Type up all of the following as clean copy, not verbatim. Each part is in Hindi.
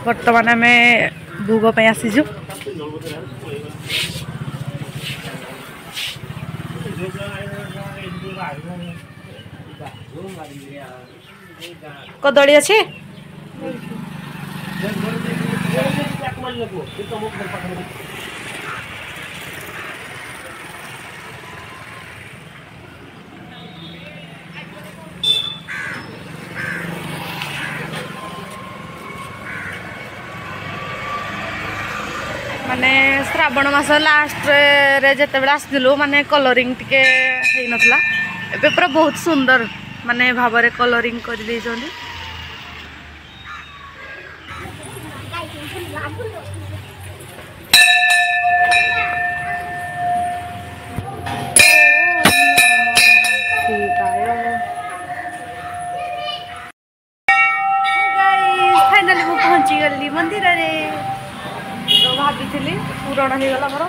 बर्तमान आम भोग आसीजु कदली अच्छे माने श्रावण मास लास्ट रे जते बेला आसिलु माने कलरिंग टिके हेई नथला एबे पूरा बहुत सुंदर माने भाबरे कलरिंग कर दै जोंदी फाइनली मु पहुंची गली मंदिर रे तो भाभी पूरण हो गला मोर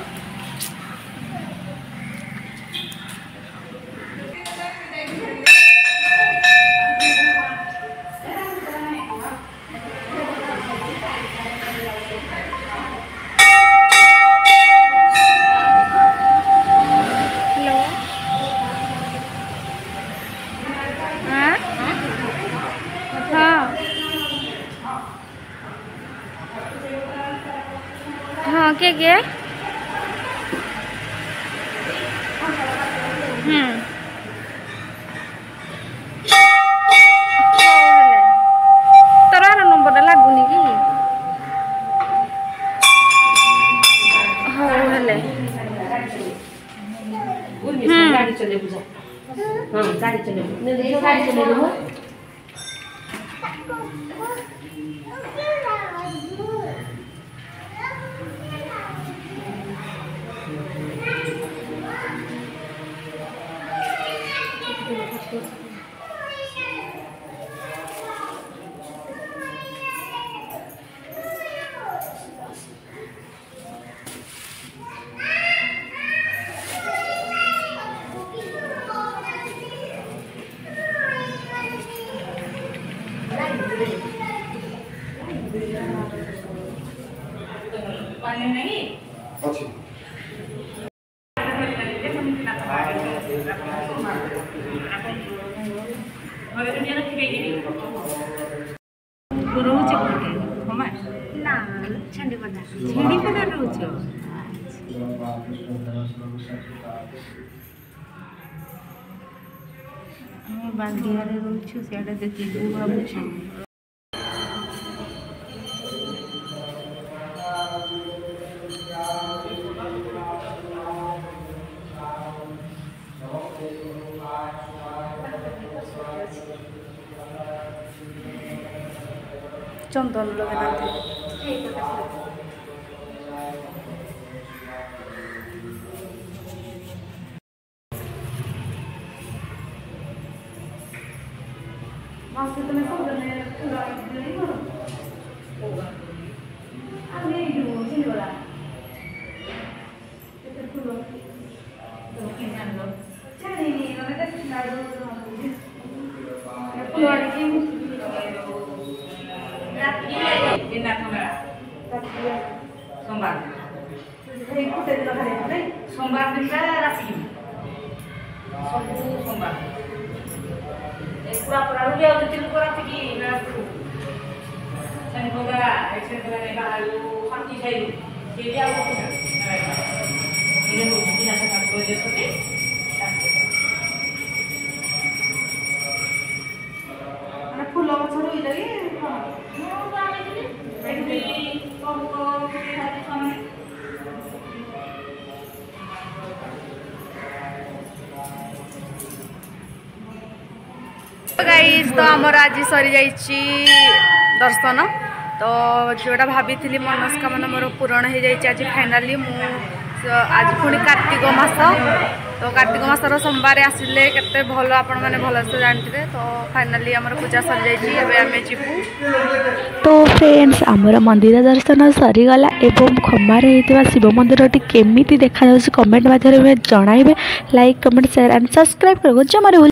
हाँ के तोर नंबर लगुनि कि हाँ हेले गाड़ी चले हाँ गाड़ी चले पानी नहीं अच्छी बांधिया रोचु सियाडे देखि भाबुछु चंदन लगे सोमवार सोमवार दिन राशि सब सोमवार पूरा पूरा रुलिया होती पूरा थी शनि भोगा एक्सीडेंट करने का आलू शांति चाहिए ये भी आपको ये तो बिना से काम कर देते अरे फूल गछ रोई लगे हां तो आमे दिले एक को खाली समय गाइस तो आमर आज सरी जाइए दर्शन तो जोटा भाभी मनस्कामना मोर पूरण हो जाए आज फाइनाली आज पुणी कार्तिक मास तो कार्तिक मासर सोमवार आसिले केते भल आपण माने भलसे जानते तो फाइनाली आमर पूजा सरी जाइए एबे आमे जिबु। तो फ्रेंड्स आमर मंदिर दर्शन सरीगला एवं खमारे होता शिव मंदिर केमी देखा कमेंट माध्यम जनइबे like comment share and subscribe कर जमारे।